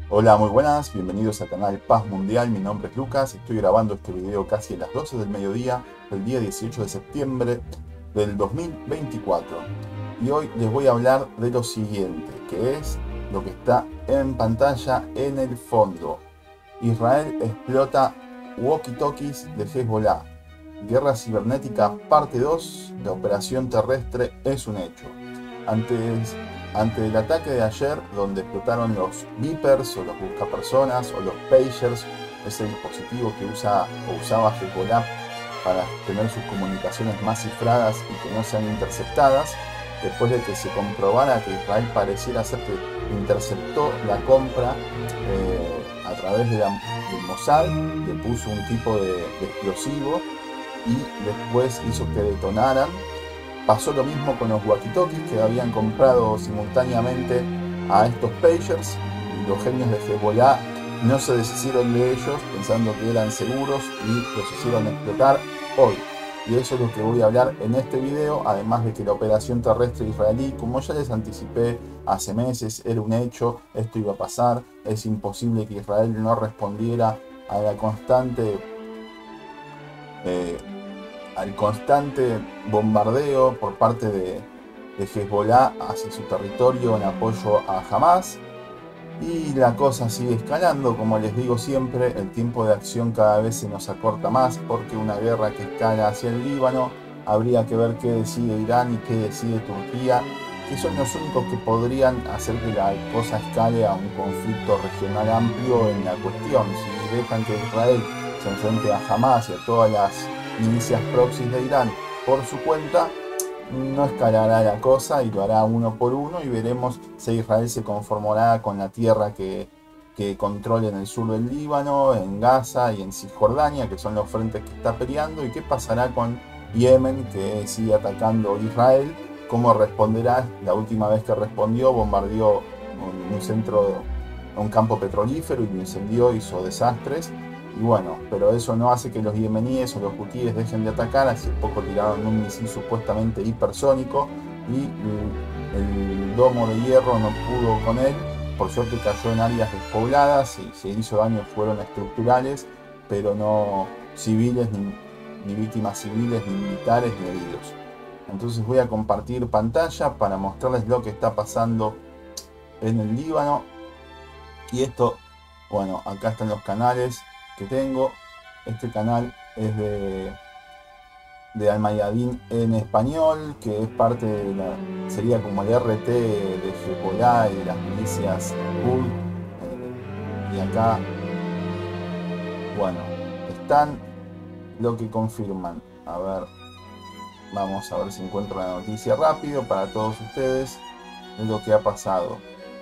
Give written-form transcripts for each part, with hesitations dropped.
Hola, muy buenas, bienvenidos al canal Paz Mundial, mi nombre es Lucas, estoy grabando este video casi a las 12 del mediodía del día 18 de septiembre del 2024 y hoy les voy a hablar de lo siguiente, que es lo que está en pantalla en el fondo. Israel explota walkie-talkies de Hezbollah. Guerra cibernética parte 2, la operación terrestre es un hecho. Ante el ataque de ayer, donde explotaron los beepers o los buscapersonas o los pagers, ese dispositivo que usaba Hezbollah para tener sus comunicaciones más cifradas y que no sean interceptadas, después de que se comprobara que Israel pareciera ser que interceptó la compra a través del Mossad, le puso un tipo de explosivo y después hizo que detonaran. Pasó lo mismo con los walkie-talkies que habían comprado simultáneamente a estos pagers. Los genios de Hezbollah no se deshicieron de ellos pensando que eran seguros y los hicieron explotar hoy. Y eso es lo que voy a hablar en este video, además de que la operación terrestre israelí, como ya les anticipé hace meses, era un hecho, esto iba a pasar, es imposible que Israel no respondiera a la eh, al constante bombardeo por parte de Hezbollah hacia su territorio en apoyo a Hamas. Y la cosa sigue escalando, como les digo siempre, el tiempo de acción cada vez se nos acorta más porque una guerra que escala hacia el Líbano, habría que ver qué decide Irán y qué decide Turquía, que son los únicos que podrían hacer que la cosa escale a un conflicto regional amplio en la cuestión. Si dejan que Israel se enfrente a Hamas y a todas las milicias proxies de Irán por su cuenta, no escalará la cosa y lo hará uno por uno y veremos si Israel se conformará con la tierra que controle en el sur del Líbano, en Gaza y en Cisjordania, que son los frentes que está peleando, y qué pasará con Yemen, que sigue atacando a Israel, cómo responderá. La última vez que respondió bombardeó un centro, un campo petrolífero y lo incendió, hizo desastres. Y bueno, pero eso no hace que los yemeníes o los hutíes dejen de atacar. Hace poco tiraron un misil supuestamente hipersónico y el domo de hierro no pudo con él. Por suerte cayó en áreas despobladas y se hizo daños fueron estructurales, pero no civiles, ni víctimas civiles, ni militares, ni heridos. Entonces voy a compartir pantalla para mostrarles lo que está pasando en el Líbano. Y esto, bueno, acá están los canales que tengo. Este canal es de Al Mayadin en español, que es parte de sería como el RT de Hezbollah y de las milicias Kurd. Y acá, bueno, están lo que confirman. A ver, vamos a ver si encuentro la noticia rápido para todos ustedes de lo que ha pasado.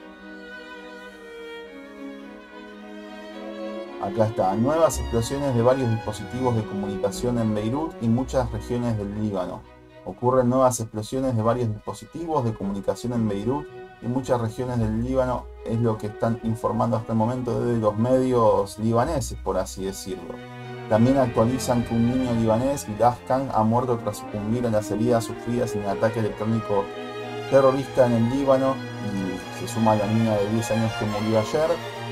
Acá está, nuevas explosiones de varios dispositivos de comunicación en Beirut y muchas regiones del Líbano. Ocurren nuevas explosiones de varios dispositivos de comunicación en Beirut y muchas regiones del Líbano, es lo que están informando hasta el momento desde los medios libaneses, por así decirlo. También actualizan que un niño libanés, Bilal Khan, ha muerto tras sucumbir a las heridas sufridas en el ataque electrónico terrorista en el Líbano, y se suma a la niña de 10 años que murió ayer.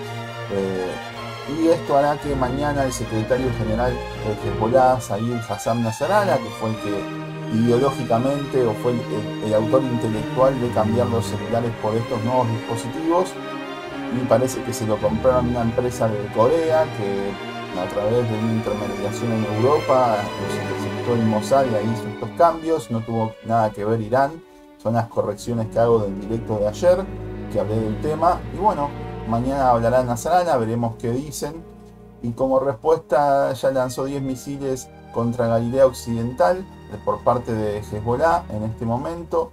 Y esto hará que mañana el secretario general de Hezbollah, Said Hassan Nasrallah, que fue el que ideológicamente o fue el autor intelectual de cambiar los celulares por estos nuevos dispositivos, y parece que se lo compraron una empresa de Corea que a través de una intermediación en Europa los interceptó el Mossad y ahí hizo estos cambios. No tuvo nada que ver Irán, son las correcciones que hago del directo de ayer, que hablé del tema. Y bueno, mañana hablará Nasrallah, veremos qué dicen. Y como respuesta ya lanzó 10 misiles contra Galilea Occidental por parte de Hezbollah en este momento.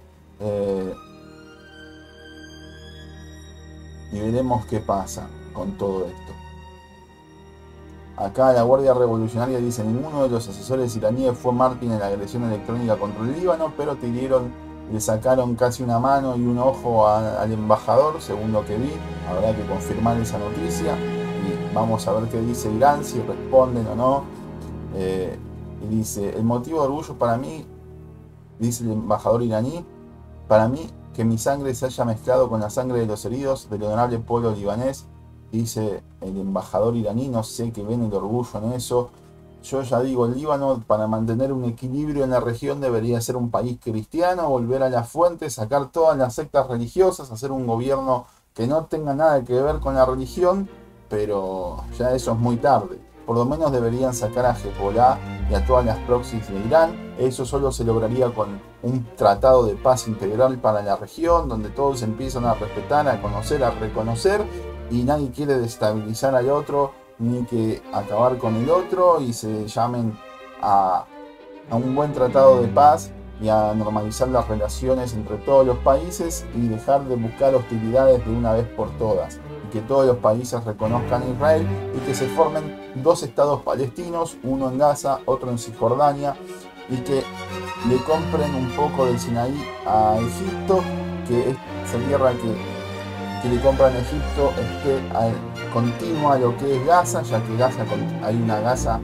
Y veremos qué pasa con todo esto. Acá la Guardia Revolucionaria dice: ninguno de los asesores iraníes fue mártir en la agresión electrónica contra el Líbano, pero le sacaron casi una mano y un ojo al embajador, según lo que vi. Habrá que confirmar esa noticia y vamos a ver qué dice Irán, si responden o no. Y dice: el motivo de orgullo para mí, dice el embajador iraní, para mí que mi sangre se haya mezclado con la sangre de los heridos del honorable pueblo libanés, dice el embajador iraní, no sé qué ven el orgullo en eso. Yo ya digo, el Líbano, para mantener un equilibrio en la región, debería ser un país cristiano, volver a las fuentes, sacar todas las sectas religiosas, hacer un gobierno que no tenga nada que ver con la religión, pero ya eso es muy tarde. Por lo menos deberían sacar a Hezbollah y a todas las proxies de Irán. Eso solo se lograría con un tratado de paz integral para la región, donde todos empiezan a respetar, a conocer, a reconocer, y nadie quiere destabilizar al otro ni que acabar con el otro, y se llamen a un buen tratado de paz y a normalizar las relaciones entre todos los países y dejar de buscar hostilidades de una vez por todas, y que todos los países reconozcan a Israel y que se formen dos estados palestinos, uno en Gaza, otro en Cisjordania, y que le compren un poco del Sinaí a Egipto, que es esa tierra que le compran a Egipto esté continua a lo que es Gaza, ya que hay una Gaza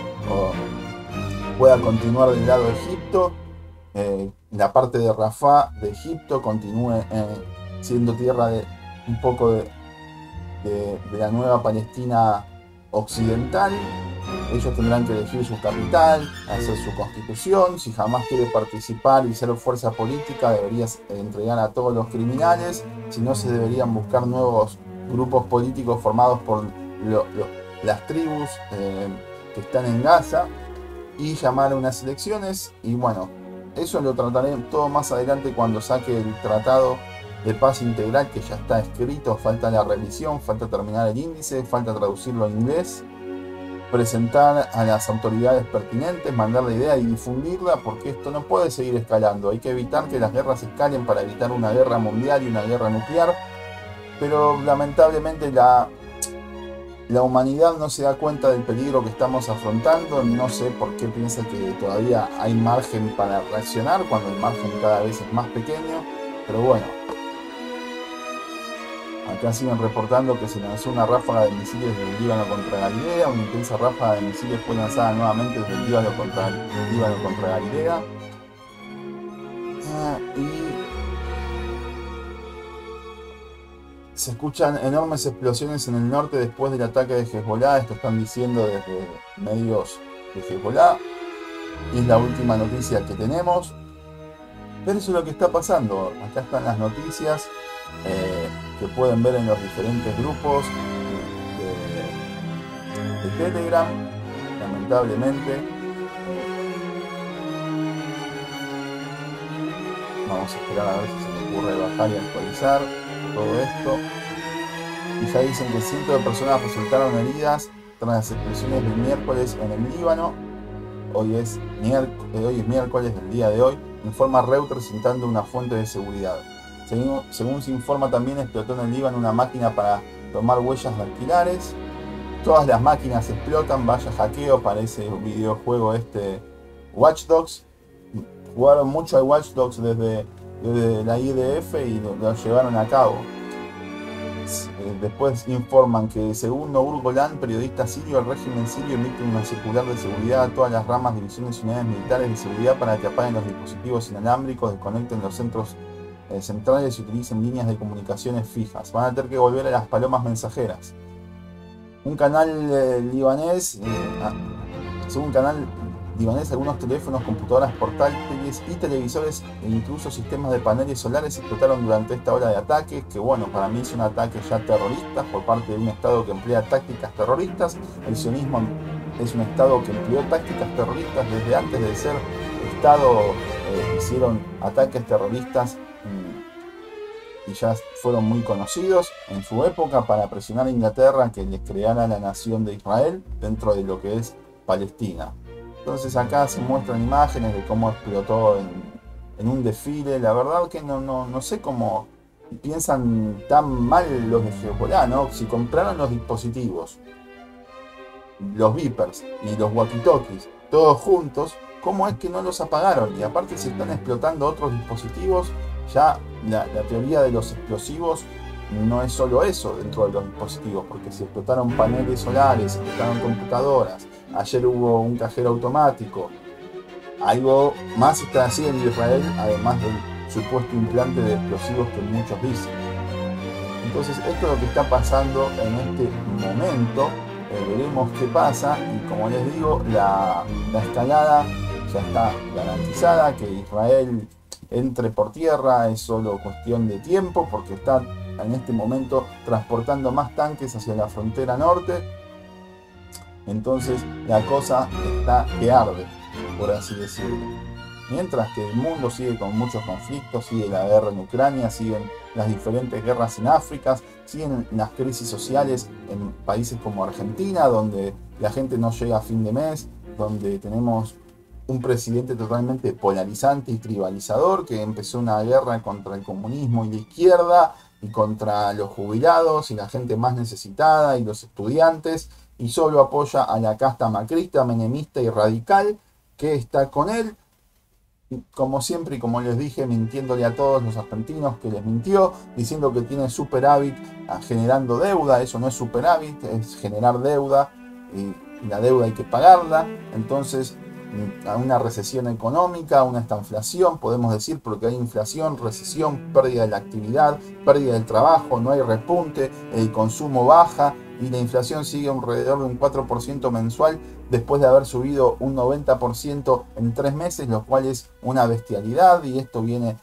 pueda continuar del lado de Egipto, la parte de Rafah de Egipto continúe siendo tierra de un poco de la nueva Palestina occidental. Ellos tendrán que elegir su capital, hacer su constitución. Si Hamás quiere participar y ser fuerza política, debería entregar a todos los criminales. Si no, se deberían buscar nuevos grupos políticos formados por las tribus que están en Gaza, y llamar a unas elecciones. Y bueno, eso lo trataré todo más adelante cuando saque el tratado de paz integral, que ya está escrito. Falta la revisión, falta terminar el índice, falta traducirlo en inglés, presentar a las autoridades pertinentes, mandar la idea y difundirla, porque esto no puede seguir escalando. Hay que evitar que las guerras escalen para evitar una guerra mundial y una guerra nuclear, pero lamentablemente la humanidad no se da cuenta del peligro que estamos afrontando. No sé por qué piensa que todavía hay margen para reaccionar cuando el margen cada vez es más pequeño, pero bueno. Acá siguen reportando que se lanzó una ráfaga de misiles desde el Líbano contra Galilea. Una intensa ráfaga de misiles fue lanzada nuevamente desde el Líbano contra Galilea. Y se escuchan enormes explosiones en el norte después del ataque de Hezbollah. Esto están diciendo desde medios de Hezbollah. Y es la última noticia que tenemos. Pero eso es lo que está pasando. Acá están las noticias que pueden ver en los diferentes grupos de Telegram. Lamentablemente. Vamos a esperar a ver si se me ocurre bajar y actualizar todo esto. Y ya dicen que cientos de personas resultaron heridas tras las explosiones del miércoles en el Líbano. Hoy es miércoles del día de hoy, informa Reuters citando una fuente de seguridad. Según se informa, también explotó en el Líbano una máquina para tomar huellas dactilares. Todas las máquinas explotan, vaya hackeo para ese videojuego Watch Dogs. Jugaron mucho al Watch Dogs desde la IDF y lo llevaron a cabo. Después informan que según Nour Golan, periodista sirio, el régimen sirio emite una circular de seguridad a todas las ramas, divisiones y unidades militares de seguridad para que apaguen los dispositivos inalámbricos, desconecten los centros centrales y utilicen líneas de comunicaciones fijas. Van a tener que volver a las palomas mensajeras. Un canal libanés, según un canal libanés, algunos teléfonos, computadoras portátiles y televisores e incluso sistemas de paneles solares explotaron durante esta ola de ataques, que bueno, para mí es un ataque ya terrorista por parte de un Estado que emplea tácticas terroristas. El sionismo es un Estado que empleó tácticas terroristas desde antes de ser Estado. Hicieron ataques terroristas y ya fueron muy conocidos en su época para presionar a Inglaterra que les creara la nación de Israel dentro de lo que es Palestina. Entonces acá se muestran imágenes de cómo explotó en un desfile. La verdad que no sé cómo piensan tan mal los de Hezbollah, ¿no? Si compraron los dispositivos, los beepers y los walkie-talkies, todos juntos, ¿cómo es que no los apagaron? Y aparte se están explotando otros dispositivos. Ya la teoría de los explosivos no es solo eso dentro de los dispositivos, porque si explotaron paneles solares, explotaron computadoras, ayer hubo un cajero automático, algo más está haciendo Israel, además del supuesto implante de explosivos que muchos dicen. Entonces esto es lo que está pasando en este momento. Veremos qué pasa, y como les digo, la escalada ya está garantizada. Que Israel entre por tierra es solo cuestión de tiempo, porque está en este momento transportando más tanques hacia la frontera norte. Entonces la cosa está que arde, por así decirlo. Mientras que el mundo sigue con muchos conflictos, sigue la guerra en Ucrania, siguen las diferentes guerras en África, siguen las crisis sociales en países como Argentina, donde la gente no llega a fin de mes, donde tenemos un presidente totalmente polarizante y tribalizador, que empezó una guerra contra el comunismo y la izquierda, y contra los jubilados y la gente más necesitada y los estudiantes, y solo apoya a la casta macrista, menemista y radical que está con él, como siempre y como les dije, mintiéndole a todos los argentinos que les mintió, diciendo que tiene superávit generando deuda. Eso no es superávit, es generar deuda, y la deuda hay que pagarla. Entonces, a una recesión económica, una estanflación, podemos decir, porque hay inflación, recesión, pérdida de la actividad, pérdida del trabajo, no hay repunte, el consumo baja y la inflación sigue alrededor de un 4% mensual, después de haber subido un 90% en 3 meses, lo cual es una bestialidad, y esto viene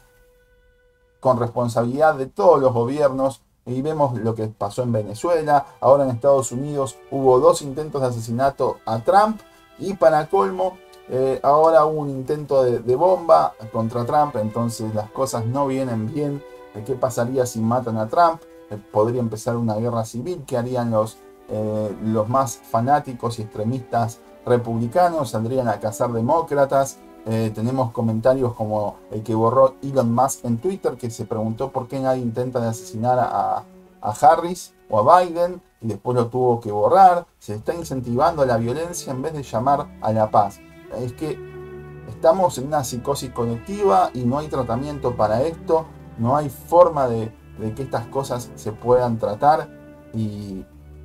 con responsabilidad de todos los gobiernos. Y vemos lo que pasó en Venezuela. Ahora en Estados Unidos hubo 2 intentos de asesinato a Trump, y para colmo, ahora hubo un intento de bomba contra Trump. Entonces las cosas no vienen bien. ¿Qué pasaría si matan a Trump? Podría empezar una guerra civil. ¿Qué harían los más fanáticos y extremistas republicanos? Saldrían a cazar demócratas. Tenemos comentarios como el que borró Elon Musk en Twitter, que se preguntó por qué nadie intenta de asesinar a Harris o a Biden, y después lo tuvo que borrar. Se está incentivando la violencia en vez de llamar a la paz. Es que estamos en una psicosis colectiva y no hay tratamiento para esto. No hay forma de que estas cosas se puedan tratar y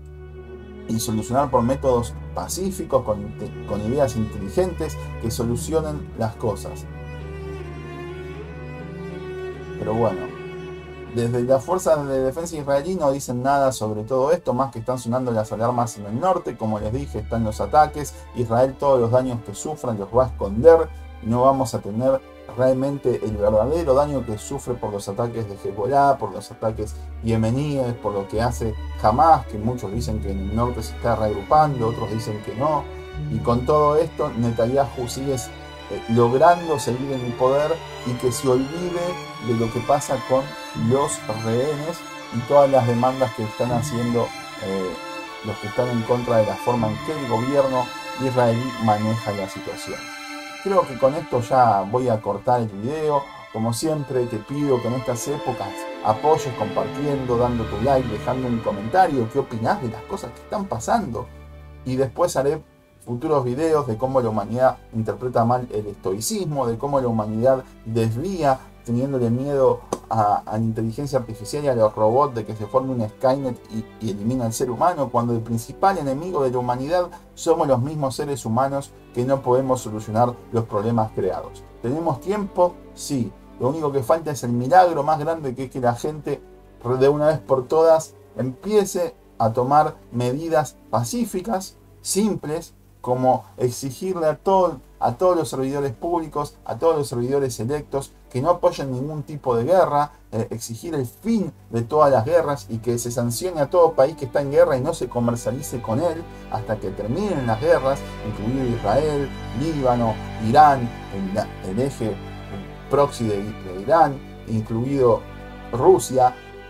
solucionar por métodos pacíficos, con ideas inteligentes que solucionen las cosas. Pero bueno, desde las fuerzas de defensa israelí no dicen nada sobre todo esto, más que están sonando las alarmas en el norte. Como les dije, están los ataques. Israel todos los daños que sufran los va a esconder. No vamos a tener realmente el verdadero daño que sufre por los ataques de Hezbollah, por los ataques yemeníes, por lo que hace Hamas, que muchos dicen que en el norte se está reagrupando, otros dicen que no. Y con todo esto, Netanyahu sigue logrando seguir en el poder, y que se olvide de lo que pasa con los rehenes y todas las demandas que están haciendo los que están en contra de la forma en que el gobierno israelí maneja la situación. Creo que con esto ya voy a cortar el video. Como siempre, te pido que en estas épocas apoyes compartiendo, dando tu like, dejando un comentario, qué opinás de las cosas que están pasando. Y después haré futuros videos de cómo la humanidad interpreta mal el estoicismo, de cómo la humanidad desvía, teniéndole miedo a la inteligencia artificial y a los robots, de que se forme un Skynet y elimina al ser humano, cuando el principal enemigo de la humanidad somos los mismos seres humanos, que no podemos solucionar los problemas creados. ¿Tenemos tiempo? Sí. Lo único que falta es el milagro más grande, que es que la gente de una vez por todas empiece a tomar medidas pacíficas, simples, como exigirle a todos los servidores públicos, a todos los servidores electos, que no apoyen ningún tipo de guerra, exigir el fin de todas las guerras, y que se sancione a todo país que está en guerra y no se comercialice con él hasta que terminen las guerras, incluido Israel, Líbano, Irán, el eje proxy de Irán, incluido Rusia.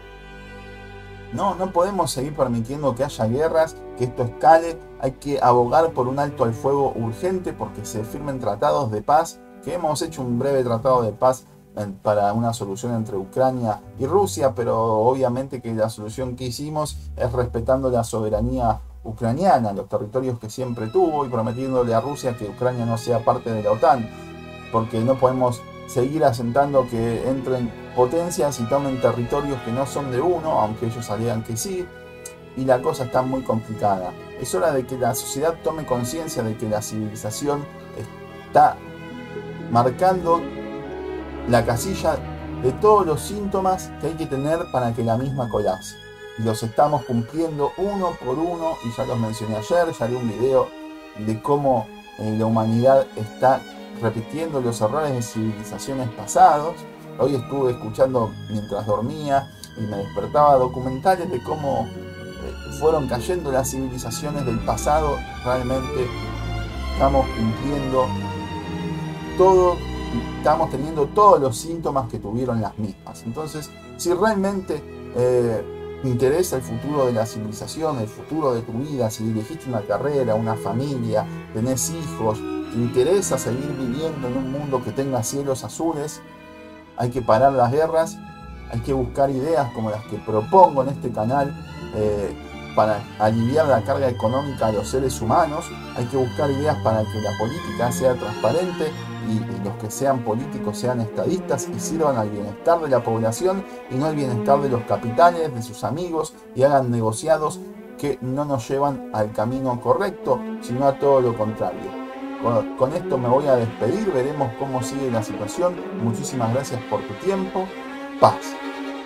No podemos seguir permitiendo que haya guerras, que esto escale. Hay que abogar por un alto al fuego urgente, porque se firmen tratados de paz, que hemos hecho un breve tratado de paz para una solución entre Ucrania y Rusia, pero obviamente que la solución que hicimos es respetando la soberanía ucraniana, los territorios que siempre tuvo, y prometiéndole a Rusia que Ucrania no sea parte de la OTAN, porque no podemos seguir asentando que entren potencias y tomen territorios que no son de uno, aunque ellos alegan que sí, y la cosa está muy complicada. Es hora de que la sociedad tome conciencia de que la civilización está marcando la casilla de todos los síntomas que hay que tener para que la misma colapse. Y los estamos cumpliendo uno por uno, y ya los mencioné ayer, ya haré un video de cómo la humanidad está repitiendo los errores de civilizaciones pasados. Hoy estuve escuchando mientras dormía y me despertaba documentales de cómo fueron cayendo las civilizaciones del pasado. Realmente estamos cumpliendo todo, estamos teniendo todos los síntomas que tuvieron las mismas. Entonces, si realmente te interesa el futuro de la civilización, el futuro de tu vida, si elegiste una carrera, una familia, tenés hijos, te interesa seguir viviendo en un mundo que tenga cielos azules, hay que parar las guerras, hay que buscar ideas como las que propongo en este canal para aliviar la carga económica a los seres humanos. Hay que buscar ideas para que la política sea transparente y los que sean políticos sean estadistas y sirvan al bienestar de la población y no al bienestar de los capitales, de sus amigos, y hagan negociados que no nos llevan al camino correcto, sino a todo lo contrario. Con esto me voy a despedir, veremos cómo sigue la situación. Muchísimas gracias por tu tiempo. Paz.